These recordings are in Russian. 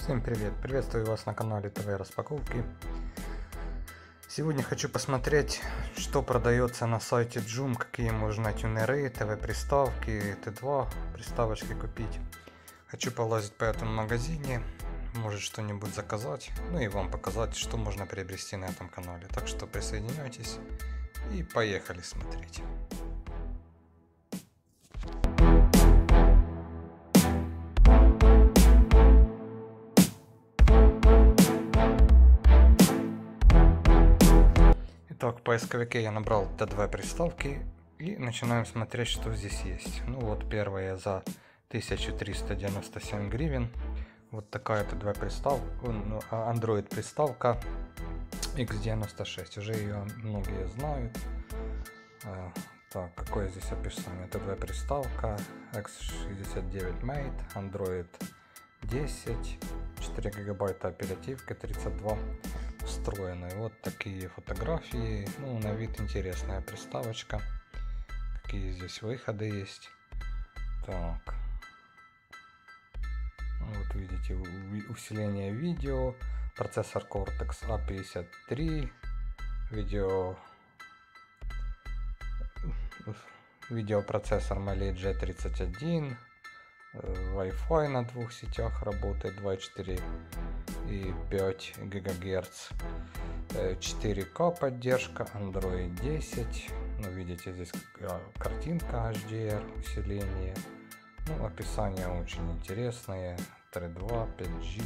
Всем привет! Приветствую вас на канале ТВ Распаковки. Сегодня хочу посмотреть, что продается на сайте Joom, какие можно тюнеры, ТВ-приставки, Т2 приставочки купить. Хочу полазить по этому магазине, может что-нибудь заказать, ну и вам показать, что можно приобрести на этом канале. Так что присоединяйтесь и поехали смотреть. Итак, в поисковике я набрал Т2 приставки и начинаем смотреть, что здесь есть. Ну вот первая за 1397 гривен. Вот такая Т2 приставка, Android приставка X96. Уже ее многие знают. Так, какое здесь описание? Т2 приставка X69 Mate, Android 10, 4 гигабайта оперативка, 32 встроенной. Вот такие фотографии. Ну, на вид интересная приставочка. Какие здесь выходы есть. Так. Вот видите, усиление видео. Процессор Cortex A53. Видеопроцессор Mali G31. Wi-Fi на двух сетях работает 2,4 и 5 ГГц. 4К поддержка, Android 10. Ну, видите, здесь картинка HDR, усиление. Ну, описание очень интересное. 3.2, 5G,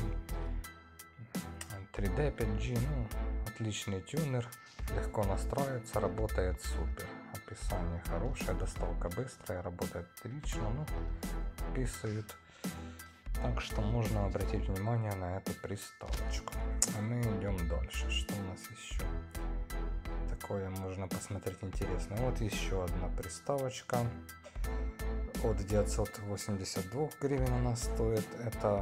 3D 5G. Ну, отличный тюнер. Легко настраивается, работает супер. Описание хорошее, доставка быстрая, работает отлично. Ну, описывают. Так что можно обратить внимание на эту приставочку. А мы идем дальше. Что у нас еще такое можно посмотреть интересное? Вот еще одна приставочка. От 982 гривен она стоит. Это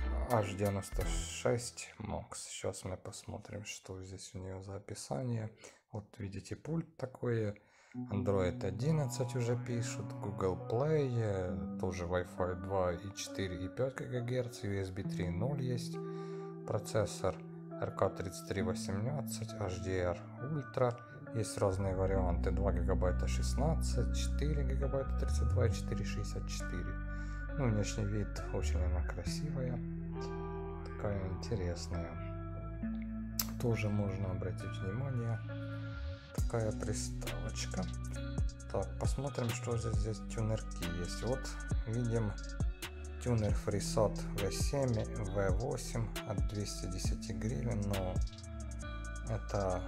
H96 Max. Сейчас мы посмотрим, что здесь у нее за описание. Вот видите, пульт такой. Android 11 уже пишут, Google Play, тоже Wi-Fi 2 и 4 и 5 ГГц, USB 3.0 есть, процессор RK3318, HDR Ultra, есть разные варианты, 2 гигабайта 16, 4 гигабайта 32 и 464. Ну, внешний вид очень она красивая, такая интересная. Тоже можно обратить внимание. Такая приставочка. Так, посмотрим, что здесь тюнерки есть. Вот видим тюнер FreeSat V7, V8 от 210 гривен, но это,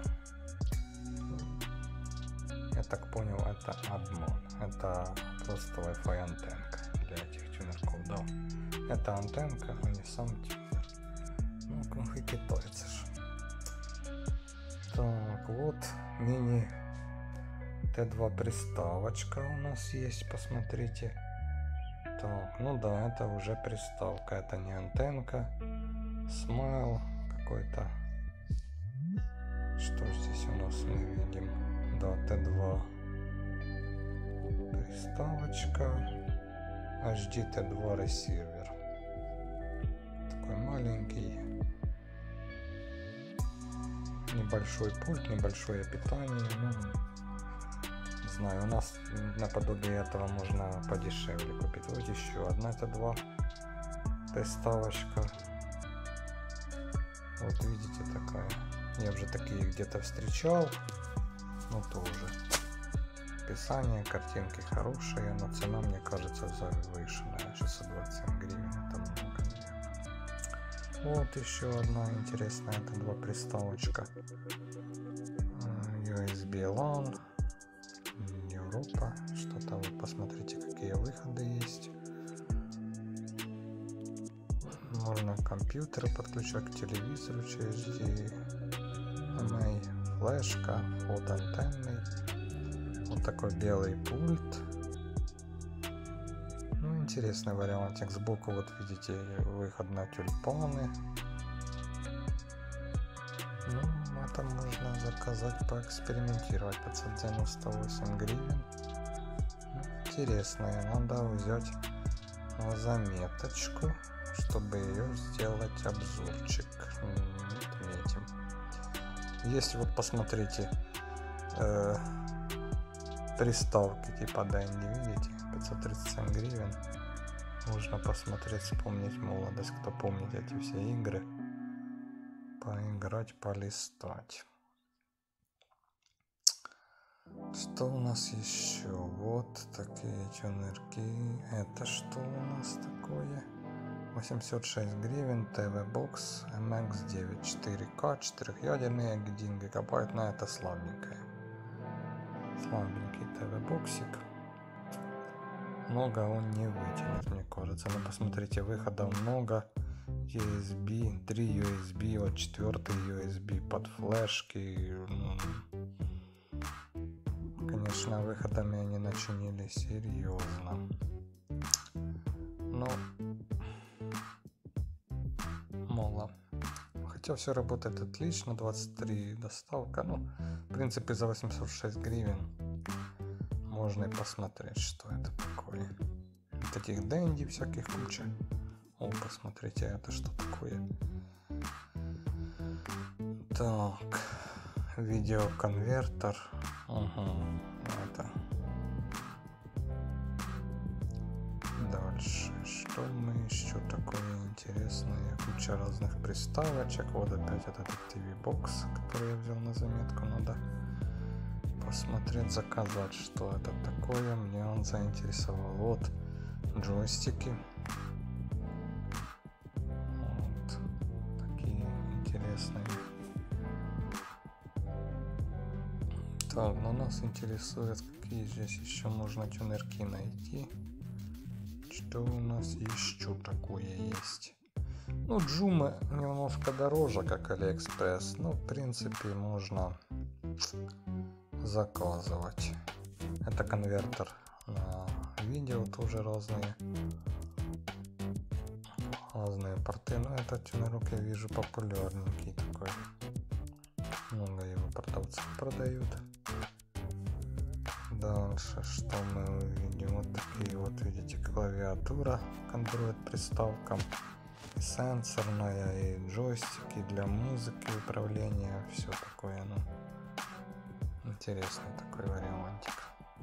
я так понял, это обман. Это просто Wi-Fi антенка для этих тюнерков, да. Это антенка, а не сам тюнер. Ну, как и китайцы же. Так, вот мини Т2 приставочка у нас есть, посмотрите. Так, ну да, это уже приставка, это не антенка. Смайл какой-то. Что здесь у нас мы видим? Да, Т2 приставочка. HD Т2 ресивер. Такой маленький. Небольшой пульт, небольшое питание. Ну, не знаю, у нас наподобие этого можно подешевле купить. Вот еще одна Т2 приставочка. Вот видите, такая. Я уже такие где-то встречал. Но тоже. Описание, картинки хорошие, но цена, мне кажется, завышенная. 627 гривен. Это много. Вот еще одна интересная Т2 приставочка. USB LAN, Европа, что-то вот посмотрите, какие выходы есть. Можно компьютер подключать к телевизору через HDMI, флешка, вход антенны. Вот такой белый пульт. Интересный вариантик. Сбоку вот видите выход на тюльпаны. Ну, это можно заказать, поэкспериментировать. 598 гривен. Интересная. Надо взять на заметочку, чтобы ее сделать посмотреть обзорчик. Отметим. Есть вот, посмотрите, приставки типа Dendy, видите, 537 гривен. Можно посмотреть, вспомнить молодость, кто помнит эти все игры. Поиграть, полистать. Что у нас еще? Вот такие тюнерки. Это что у нас такое? 806 гривен, TV-бокс MX9 4К, 4-ядерный, 1 гигабайт, но это слабенькое. Слабенький TV-боксик. Много он не вытянет, мне кажется. Но посмотрите, выходов много. USB, 3 USB, вот 4 USB под флешки. Конечно, выходами они начинили серьезно. Но мало. Хотя все работает отлично. 23 доставка. Ну, в принципе, за 806 гривен можно и посмотреть, что это такое. Таких Dendy всяких куча. О, посмотрите, это что такое? Так, видеоконвертер. Угу, это. Дальше, что мы еще такое интересное? Куча разных приставочек. Вот опять этот TV-бокс, который я взял на заметку. Надо посмотреть, заказать, что это такое. Мне он заинтересовал. Вот джойстики. Вот такие интересные. Так, но нас интересует, какие здесь еще можно тюнерки найти. Что у нас еще такое есть? Ну, Джума немножко дороже, как Алиэкспресс, но в принципе можно заказывать. Это конвертер на видео, тоже разные порты, но этот тюнерок я вижу популярненький такой. Много его продавцов продают. Дальше, что мы увидим? Вот такие вот, видите, клавиатура к Android приставкам, и сенсорная, и джойстики для музыки, управления, все такое. Ну, интересный такой вариантик.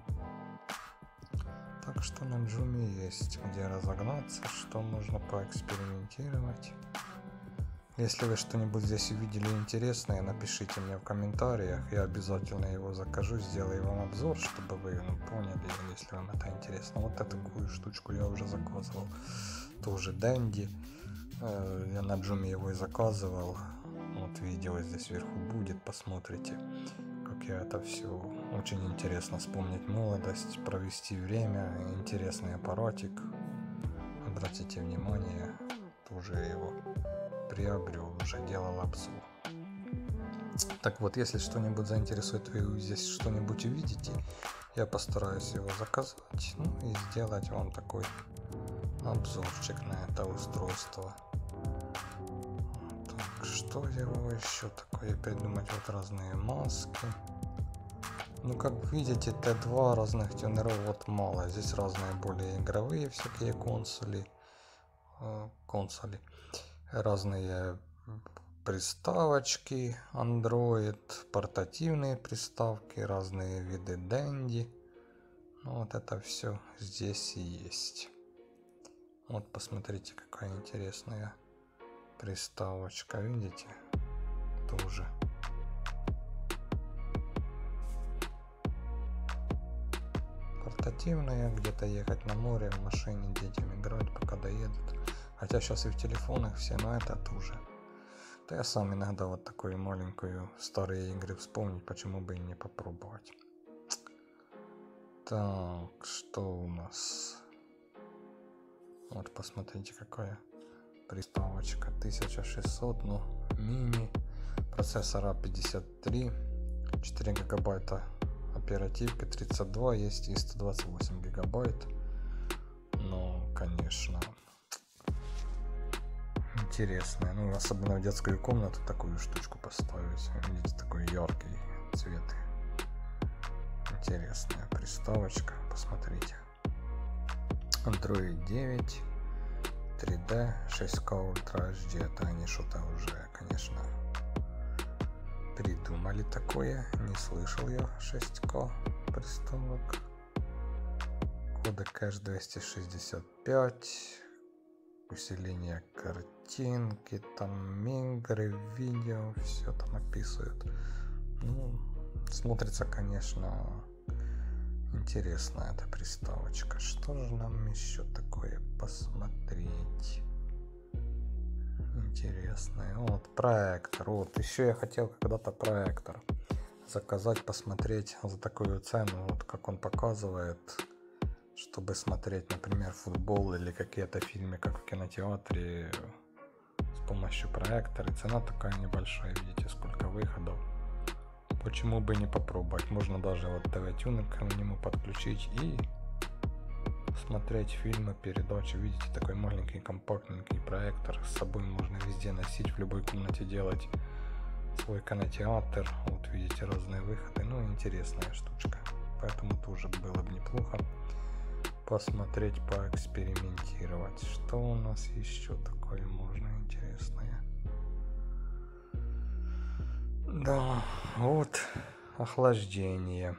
Так что на Джуме есть где разогнаться, что можно поэкспериментировать. Если вы что-нибудь здесь увидели интересное, напишите мне в комментариях, я обязательно его закажу, сделаю вам обзор, чтобы вы поняли, если вам это интересно. Вот такую штучку я уже заказывал, тоже Dendy, я на Джуме его и заказывал. Вот видео здесь вверху будет, посмотрите, как я это все. Очень интересно вспомнить молодость, провести время, интересный аппаратик, обратите внимание, тоже его приобрел, уже делал обзор. Так вот, если что-нибудь заинтересует, вы здесь что-нибудь увидите, я постараюсь его заказать, ну и сделать вам такой обзорчик на это устройство. Так, что его еще такое придумать? Вот разные маски. Ну, как видите, Т2 разных тюнеров вот мало. Здесь разные более игровые всякие консоли, разные приставочки Android, портативные приставки, разные виды Dendy. Ну, вот это все здесь и есть. Вот посмотрите, какая интересная приставочка, видите? Тоже. Портативная, где-то ехать на море, в машине детям играть, пока доедут. Хотя сейчас и в телефонах все, но это тоже. Да я сам иногда вот такую маленькую старые игры вспомнить, почему бы и не попробовать. Так, что у нас? Вот посмотрите, какая приставочка. 1600, ну, мини. Процессор A53, 4 гигабайта оперативка, 32 есть и 128 гигабайт. Ну, конечно, интересная. Ну, особенно в детскую комнату такую штучку поставить. Видите, такой яркий цвет. Интересная приставочка, посмотрите. Android 9, 3D 6K Ultra HD. Это они что-то уже, конечно, придумали такое. Не слышал я 6К приставок. Кодек кэш 265. Усиление картинки, там игры, видео, все там описывают. Ну, смотрится, конечно, интересно эта приставочка. Что же нам еще такое посмотреть интересное? Вот проектор. Вот еще я хотел когда-то проектор заказать, посмотреть за такую цену, вот как он показывает, чтобы смотреть, например, футбол или какие-то фильмы, как в кинотеатре, с помощью проектора. И цена такая небольшая, видите, сколько выходов. Почему бы не попробовать? Можно даже вот ТВ-тюнинг к нему подключить и смотреть фильмы, передачи. Видите, такой маленький компактненький проектор. С собой можно везде носить, в любой комнате делать свой кинотеатр. Вот видите, разные выходы. Ну, интересная штучка. Поэтому тоже было бы неплохо посмотреть, поэкспериментировать. Что у нас еще такое можно интересное? Да, вот охлаждение.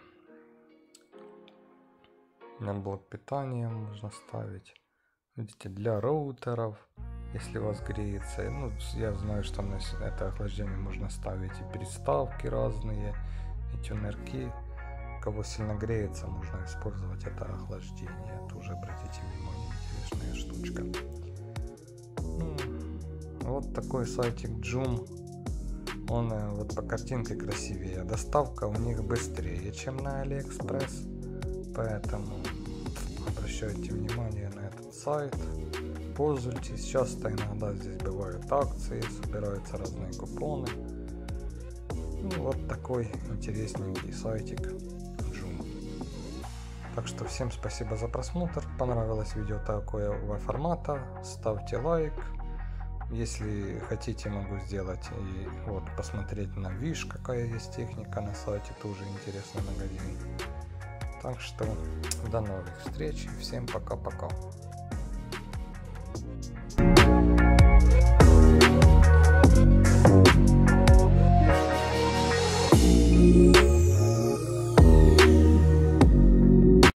На блок питания можно ставить. Видите, для роутеров, если у вас греется. Ну, я знаю, что на это охлаждение можно ставить и приставки разные, и тюнерки. Кого сильно греется, можно использовать это охлаждение. Тоже обратите внимание, интересная штучка. Ну, вот такой сайтик Joom. Он вот по картинке красивее. Доставка у них быстрее, чем на AliExpress. Поэтому обращайте внимание на этот сайт. Пользуйтесь. Часто иногда здесь бывают акции, собираются разные купоны. Ну, вот такой интересненький сайтик. Так что всем спасибо за просмотр. Понравилось видео такого формата, ставьте лайк. Если хотите, могу сделать и вот посмотреть на Wish, какая есть техника на сайте, тоже интересный магазин. Так что до новых встреч, всем пока-пока.